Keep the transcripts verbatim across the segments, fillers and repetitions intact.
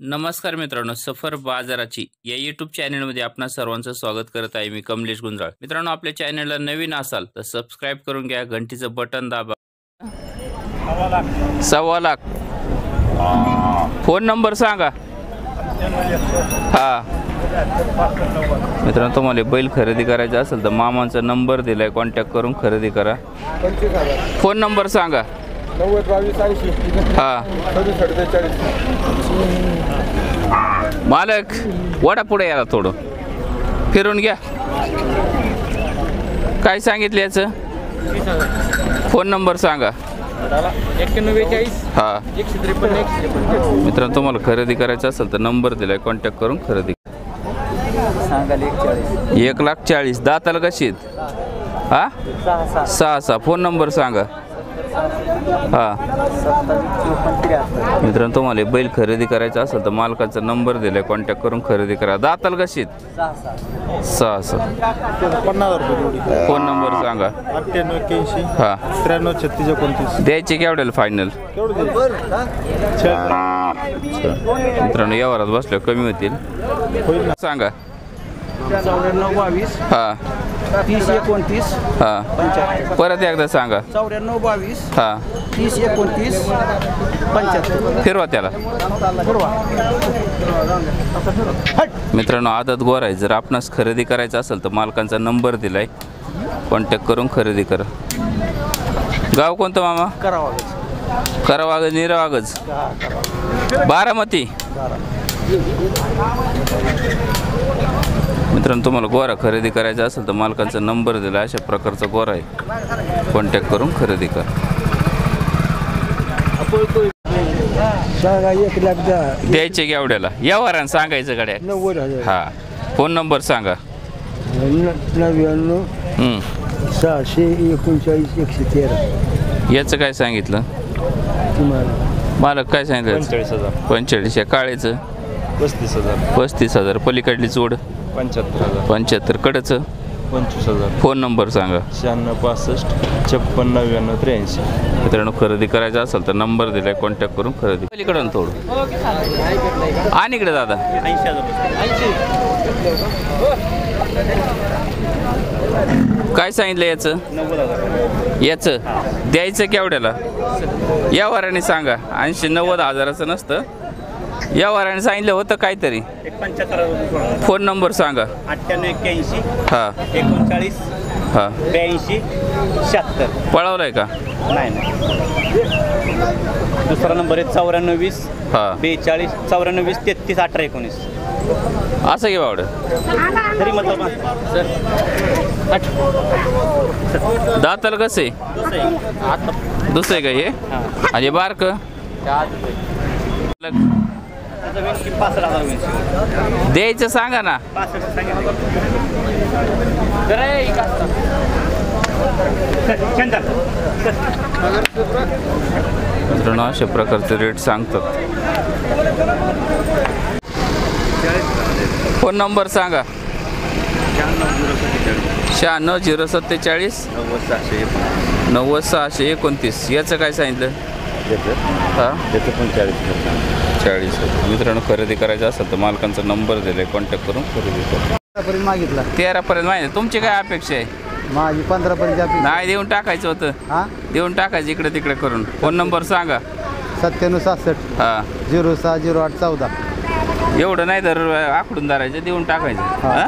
नमस्कार मित्रांनो, सफर बाजाराची या यूट्यूब चॅनलमध्ये आपणा सर्वांचं स्वागत करत आहे। मी कमलेश गुंजाळ। मित्रांनो, आपल्या चॅनलला नवीन असाल तर सबस्क्राइब करून घ्या, घंटीचं बटन दाबा। सव्वा लाख फोन नंबर सांगा। हा मित्रांनो, तुम्हाला बैल खरेदी करायचा असेल तर मामांचा नंबर दिलाय, कॉन्टॅक्ट करून खरेदी करा। फोन नंबर सांगा। नव्वद बावीस ऐंशी हा मालक वडा पुढे याला थोडं फिरून घ्या। काय सांगितलं याचं? फोन नंबर सांगा। एक्क्याण्णव बेचाळीस हा एकशे त्रेपन्न एकशे त्रेपन्न मित्रांनो, तुम्हाला खरेदी करायचं असेल तर नंबर दिलाय, कॉन्टॅक्ट करून खरेदी सांगाल एक चाळीस एक लाख चाळीस। दाताला कशी आहेत? हा सहा सहा सहा सहा फोन नंबर सांगा। हा मित्रांनो, तुम्हाला बैल खरेदी करायचा असेल तर मालकाचा नंबर दिलाय, कॉन्टॅक्ट करून खरेदी करा। दाताला कशी आहेत? सहा सहा पन्नास रुपये फोन नंबर सांगा। अठ्ठ्याण्णव एक्क्याऐंशी हा त्र्याण्णव छत्तीस एकोणतीस द्यायचे केवढ्याला फायनल? मित्रांनो, यावरात बसल्या कमी होतील, सांगा। चौऱ्याण्णव बावीस हा तीस एकोणतीस हा पंच्याहत्तर परत एकदा सांगा। चौऱ्याण्णव बावीस हा तीस एकोणतीस पंच्याहत्तर फिरवा त्याला। मित्रांनो, आदत गोर आहे। जर आपणास खरेदी करायचं असेल तर मालकांचा नंबर दिलाय, कॉन्टॅक्ट करून खरेदी करा। गाव कोणतं मामा? करावं करावागज निरावागज बारामती। मित्रांनो, तुम्हाला गोरा खरेदी करायचा असेल तर मालकांचा नंबर दिला, अशा प्रकारचा गोरा आहे, कॉन्टॅक्ट करून खरेदी करा। एक लाख दहा द्यायचे केवढ्याला? यावरानं सांगायचं गड्या। नव्वद हजार हा फोन नंबर सांगा। नव्याण्णव हम्म सहाशे एकोणचाळीस एकशे तेरा याचं काय सांगितलं? तुम्हाला मालक काय सांगितलं? पंचेचाळीस हजार पंचेचाळीस। या काळेचं पस्तीस हजार पस्तीस हजार पलीकडली जोड पंच्याहत्तर हजार पंच्याहत्तर कडचं पंचवीस हजार फोन नंबर सांगा। शहाण्णव पासष्ट छप्पन नव्याण्णव त्र्याऐंशी मित्रांनो, खरेदी करायचं असेल तर नंबर दिलाय, कॉन्टॅक्ट करून खरेदी। पलीकडून थोडं आणि इकडे दादा काय सांगितलं याचं? याचं द्यायचं केवढ्याला? या वराने सांगा। ऐंशी नव्वद हजाराचं नसतं, या वराने सांगितलं होतं काहीतरी। फोन नंबर सांगा। अठ्ठ्याण्णव एक्क्याऐंशी हा एकोणचाळीस हा ब्याऐंशी शहात्तर पळवलाय का? नाही नाही दुसरा नंबर आहे चौऱ्याण्णव वीस हा बेचाळीस चौऱ्याण्णव वीस तेहतीस अठरा एकोणीस। असं घे बावड तरी मतलब दाताला कसं आहे? दुसरं आहे का हे? आणि बारक पासष्ट हजार वीस द्यायचं सांगा ना। पासष्ट सांगितलं मित्रांनो, अशा प्रकारचे रेट सांगतात। फोन नंबर सांगा। शहाण्णव झिरो सत्तेचाळीस नव्वद सहाशे नव्वद सहाशे एकोणतीस। याचं काय सांगितलं? हा त्याचं पण चाळीस चाळीस। मित्रांनो, खरेदी करायचं असेल तर मालकांचा नंबर दिलाय, कॉन्टॅक्ट करून खरेदी करा। पर्यंत मागितला तेरा पर्यंत माहिती। तुमची काय अपेक्षा आहे? माझी पंधरा पर्यंत नाही देऊन टाकायचं होतं, हा देऊन टाकायचं इकडे तिकडे करून। फोन नंबर सांगा। सत्त्याण्णव सहासष्ट हा झिरो सहा झिरो आठ चौदा एवढं नाही तर आखडून धरायचं, देऊन टाकायचं। हा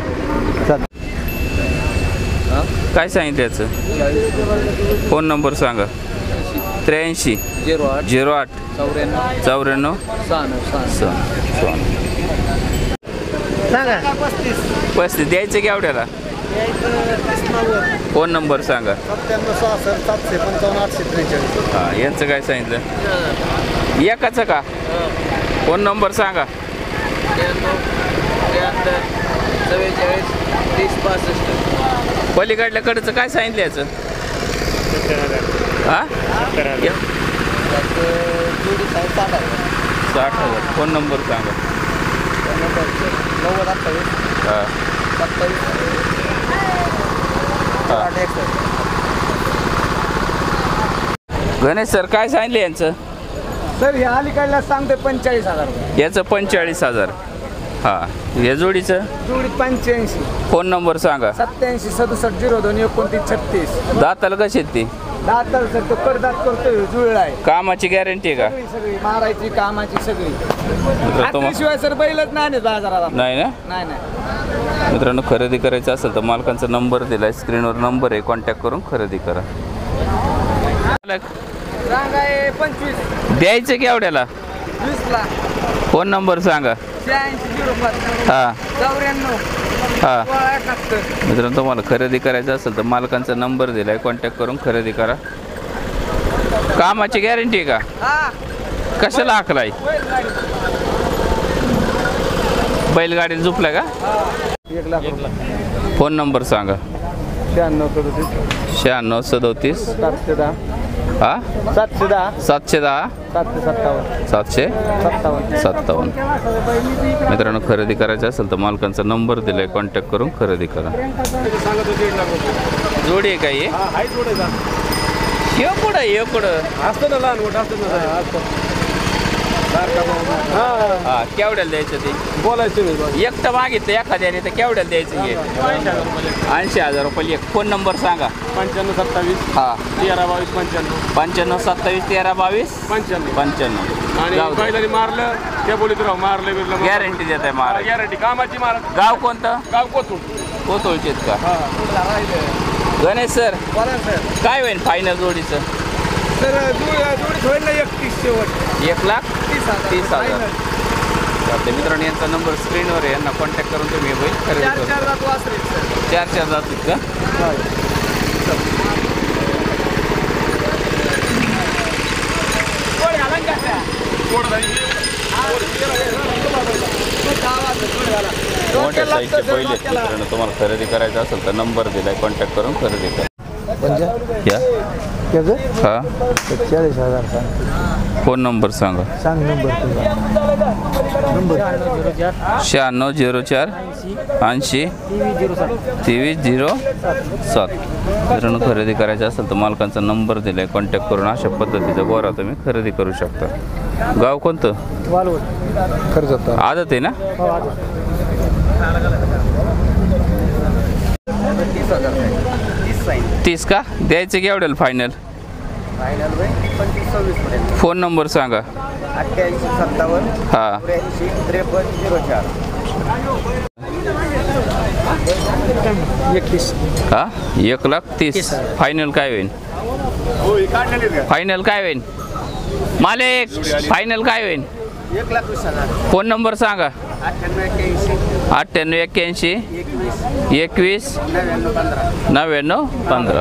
काय सांगितलं याचं? फोन नंबर सांगा। त्र्याऐंशी झिरो आठ झिरो आठ चौऱ्याण्णव चौऱ्याण्णव शहाण्णव पस्तीस। द्यायचं केवढ्याला? फोन नंबर सांगा। सत्त्याण्णव सहासष्ट सातशे पंचावन्न आठशे त्रेचाळीस हां यांचं काय सांगितलं? एकाचं का? फोन नंबर सांगा। चव्वेचाळीस तीस पासष्ट पलीकडल्या कडचं काय सांगितलं याचं? हां साठ हजार। फोन नंबर सांगा। नव्वद अठ्ठावीस हां सत्तावीस आठ एकसष्ट गणेश सर काय सांगितलं यांचं? सर हे अलीकडला सांगते पंचेचाळीस हजार याचं पंचेचाळीस हजार. हां या जोडीचं जोडी पंच्याऐंशी. फोन नंबर सांगा. सत्याऐंशी सदुसष्ट झिरो दोन एकोणतीस छत्तीस. दाताला कशी आहेत ती? दाताल सर तो करदात करतोय जुळला आहे. कामाची गॅरंटी आहे का? सगळी सगळी मारायची कामाची सगळी. मित्र तुम्हा- शिवाय सर बैलच नाही बाजारात. नाही ना नाही नाही. मित्रांनो खरेदी करायचं असेल तर मालकांचा नंबर दिलाय स्क्रीनवर नंबर आहे कॉन्टॅक्ट करून खरेदी करा. सांगाय पंचवीस द्यायचं की एवढ्याला? वीसला. फोन नंबर सांगा. शहाऐंशी झिरो पाच हां चौऱ्याण्णव हां सोळा एकाहत्तर. मित्रांनो तुम्हाला खरेदी करायचं असेल तर मालकांचा नंबर दिलाय कॉन्टॅक्ट करून खरेदी करा. कामाची गॅरंटी आहे का? हा कशाला हाकलाय? बैलगाडीला झोपलाय का? एक लाख. फोन नंबर सांगा. शहाण्णव सदतीस शहाण्णव सदोतीस सातशे दहा हा सातशे दहा सातशे दहा सातशे सत्तावन्न सातशे सत्तावन्न. सत्तावन्न. मित्रांनो खरेदी करायचं असेल तर मालकांचा नंबर दिलाय कॉन्टॅक्ट करून खरेदी करा. जोडी आहे काही हे कुठं हे कुठं असतं ना लहान मोठं असतं हा केवढ्याला द्यायचं ते? बोलायचं एकटं मागितलं एखाद्याने तर केवढ्याला द्यायचं हे? ऐंशी हजार रुपये एक. फोन नंबर सांगा. पंच्याण्णव सत्तावीस हा तेरा बावीस पंच्याण्णव पंच्याण्णव सत्तावीस तेरा बावीस पंच्याण्णव. पंच्याण्णव. आणि बैलाने मारलं त्या बोलीत राव मारलं बिरलं गॅरंटी देत आहे महाराज. गॅरंटी कामाची मार. गाव कोणतं? गाव कोथून. कोतोळचेत का? गणेश सर बोला सर. काय होईल फायनल जोडीचं? सर जोडी होईल ना एकतीस शेवट. एक लाख तीस हजार. तीस हजार. चालते मित्रांनो यांचा नंबर स्क्रीनवर आहे यांना कॉन्टॅक्ट करून तुम्ही बैल खरेदी चार करू. चार जात वासरे सर. चार चार जातील का? मोठ्या साईजचे बैल आहेत मित्रांनो. तुम्हाला खरेदी करायचं असेल तर नंबर दिलाय कॉन्टॅक्ट करून खरेदी करा. या हा चाळीस हजार सांग. फोन नंबर सांगा. सांग नंबर नंबर शहाण्णव झिरो चार ऐंशी तेवीस झिरो सात. मित्रांनो खरेदी करायचं असेल तर मालकांचा नंबर दिलाय कॉन्टॅक्ट करून अशा पद्धतीचा गोरा तुम्ही खरेदी करू शकता. गाव कोणतं? खर्च होता. आदत आहे ना? तीस हजार तीस साईन. तीस का? द्यायचं की एवढ्याला फायनल? फायनल पंचवीस सव्वीस पर्यंत. फोन नंबर सांगा. अठ्ठ्याऐंशी सत्तावन्न हा त्र्याऐंशी त्रेपन्न झिरो चार एकतीस. हा एक लाख तीस. फायनल काय होईल? फायनल काय होईल मालिक? फायनल काय होईल? एक लाख वीस हजार. फोन नंबर सांगा. अठ्ठ्याण्णव एक्क्याऐंशी अठ्ठ्याण्णव एक्क्याऐंशी एकवीस एकवीस नव्याण्णव पंधरा. नव्याण्णव पंधरा.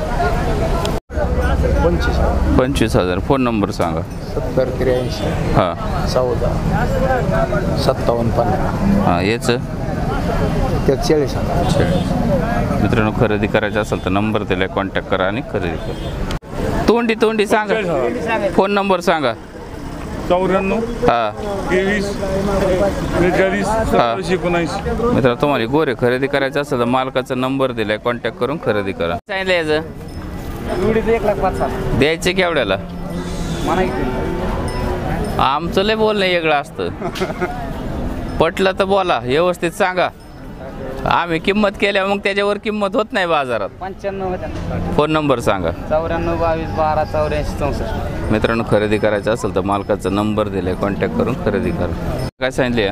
पंचवीस पंचवीस हजार. फोन नंबर सांगा. सत्तर त्र्याऐंशी हां चौदा सत्तावन्न पंधरा. हां याचं त्यात चाळीस हजार. मित्रांनो खरेदी करायचं असेल तर नंबर दिलाय कॉन्टॅक्ट करा आणि खरेदी करा. तोंडी तोंडी सांगा. फोन नंबर सांगा. चौऱ्याण्णव हां तेवीस बेचाळीस सत्तावीस एकोणऐंशी. मित्रांनो तुम्हाला गोरे खरेदी करायचं असेल तर मालकाचा नंबर दिलाय कॉन्टॅक्ट करून खरेदी करा. सांगितलं याचं जोडीचं एक लाख पाच हजार. द्यायचं केवढ्याला? म्हणा आमचं लय बोलणं वेगळं असतं. पटलं तर बोला व्यवस्थित सांगा. आम्ही किंमत केल्यावर मग त्याच्यावर किंमत होत नाही बाजारात. पंच्याण्णव फोन नंबर सांगा. चौऱ्याण्णव बावीस बारा चौऱ्याऐंशी चौसष्ट. मित्रांनो खरेदी करायचं असेल तर मालकाचा नंबर दिलाय कॉन्टॅक्ट करून खरेदी करा. काय सांगितले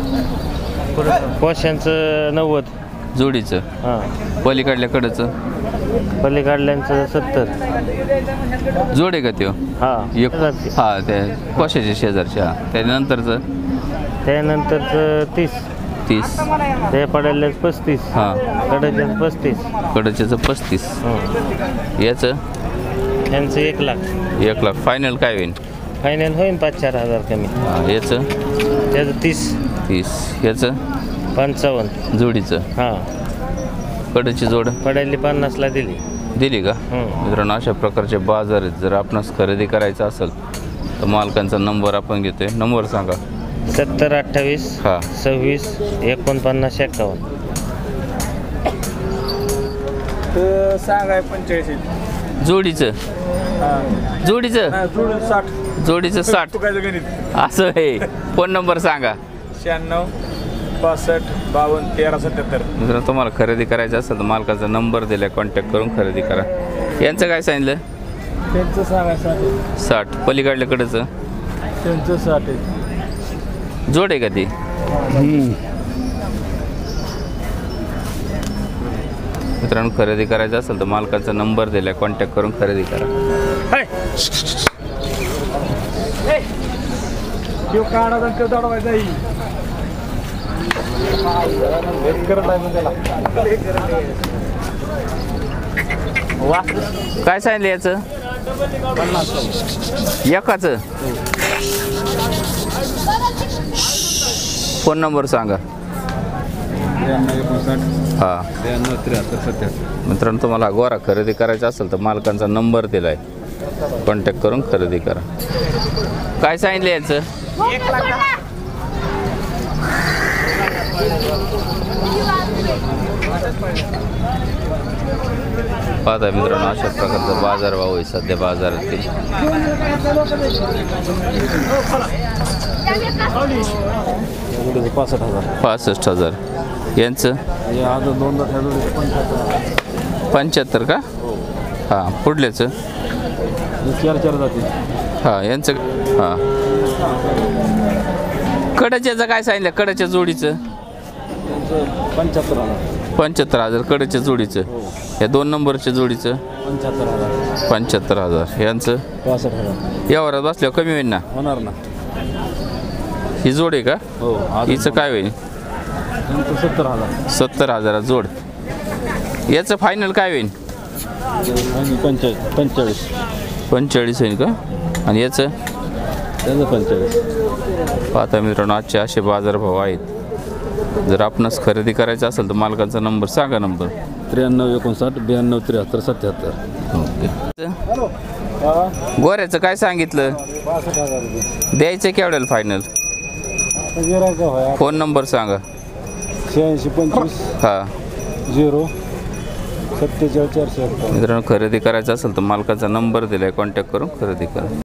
कोशांचं नव्वद. जोडीचं? हां पलीकडल्याकडचं पलीकडल्यांचं सत्तर. जोड आहे का त्यो? हां एक हा त्या कोशाच्या शेजारच्या. त्यानंतरचं त्यानंतरचं तीस. तीस. ते पडायला पस्तीस. हां कडायचं पस्तीस. कडच्याचं पस्तीस. हं. याचं यांचं एक लाख. एक लाख. फायनल काय होईल? फायनल होईल पाच चार हजार कमी. हा, याचं त्याचं तीस. तीस. याचं पंचावन्न. जोडीचं? हां कडची जोड पडायला पन्नासला दिली. दिली का? हं. मित्रांनो अशा प्रकारचे बाजार आहेत. जर आपणास खरेदी करायचं असेल तर मालकांचा नंबर आपण घेतोय. नंबर सांगा. सत्तर अठ्ठावीस हा सव्वीस एकोणपन्नास एक्कावन्न. सांगाय पंचेचाळीस. जोडीचं? जोडीचं जोडी साठ. जोडीचं साठ तू काय गणित असं आहे. फोन नंबर सांगा. शहाण्णव पासष्ट बावन्न तेरा सत्याहत्तर. मित्रांनो तुम्हाला खरेदी करायचं असेल तर मालकाचा नंबर दिलाय, कॉन्टॅक्ट करून खरेदी करा. यांचं काय सांगितलं? त्यांचं सांगा साठ. पलीकडल्याकडचं त्यांचं साठ आहे. जोड आहे का ती? मित्रांनो खरेदी करायचं असेल तर मालकाचा नंबर दिलाय, कॉन्टॅक्ट करून खरेदी करा. किंवा काढा तो दडवायचा करत आहे त्याला. वा काय सांगितलं याचं? एकाचं. फोन नंबर सांगा. हां त्र्याण्णव त्र्याहत्तर सत्याहत्तर. मित्रांनो तुम्हाला गोरा खरेदी करायचा असेल तर मालकांचा नंबर दिलाय, कॉन्टॅक्ट करून खरेदी करा. काय सांगितलं याचं? पाहता मित्रांनो अशा प्रकारचा बाजार भाव आहे सध्या बाजारातील. पासष्ट हजार. पासष्ट हजार. यांचं दोनदा पंच्याहत्तर का? हां पुढल्याचं चार चार जाते. हां यांचं. हां कडच्याचं काय सांगितलं? कडच्या जोडीचं पंच्याहत्तर हजार. पंच्याहत्तर हजार कडच्या जोडीचं. या दोन नंबरच्या जोडीचं पंच्याहत्तर हजार. पंच्याहत्तर हजार. यांचं पासष्ट हजार. यावर बसल्यावर कमी होईल ना? होणार ना. ही जोड आहे का? हो. हिचं काय होईल? त्यांचं सत्तर हजार. सत्तर हजारात जोड. याचं फायनल काय होईल? पंचेचाळीस पंचेचाळीस. पंचेचाळीस होईल का? आणि याचं त्याचं पंचेचाळीस. पाहता मित्रांनो आजचे असे बाजारभाव आहेत. जर आपणास खरेदी करायचं असेल तर मालकाचा नंबर सांगा. नंबर त्र्याण्णव एकोणसाठ ब्याण्णव त्र्याहत्तर सत्याहत्तर. ओके. गोऱ्याचं काय सांगितलं? पासष्ट हजार रुपये. द्यायचं केवढ्याला फायनल? फोन नंबर सांगा. शहाऐंशी पंचवीस हां झिरो सत्तेचाळीस चारशे. मित्रांनो खरेदी करायचं असेल तर मालकाचा नंबर दिलाय, कॉन्टॅक्ट करून खरेदी करा.